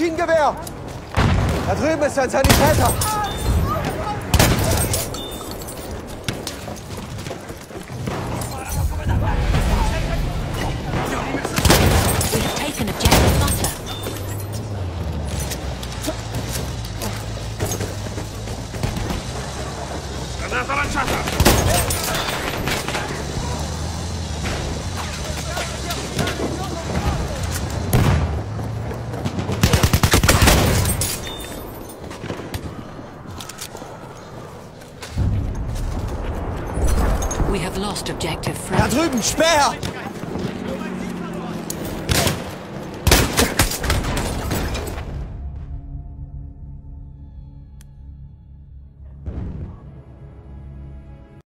Maschinengewehr! Da drüben ist ein Sanitäter! We've taken objective butter. Granata lanciata! We have lost objective Da Fred. drüben, Speer!